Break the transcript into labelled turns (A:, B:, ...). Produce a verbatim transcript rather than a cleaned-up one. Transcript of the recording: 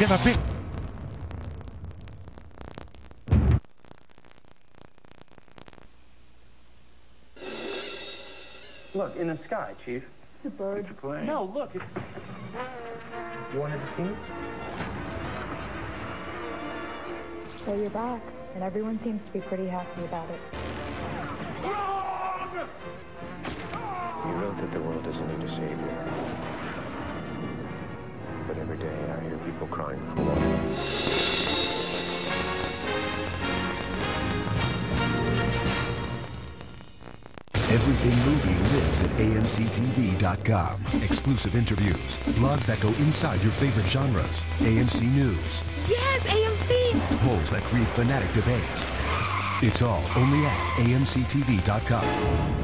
A: Get a big...
B: Look, in the sky, Chief.
C: The bird.
B: It's a plane. No, look, it's... You wanted to see it?
C: So you're back, and everyone seems to be pretty happy about it.
D: You wrote that the world doesn't need a savior. But every day I hear people crying for love.
E: Everything Movie lives at A M C T V dot com. Exclusive interviews, blogs that go inside your favorite genres, A M C News.
F: Yes, A M C!
E: Polls that create fanatic debates. It's all only at A M C T V dot com.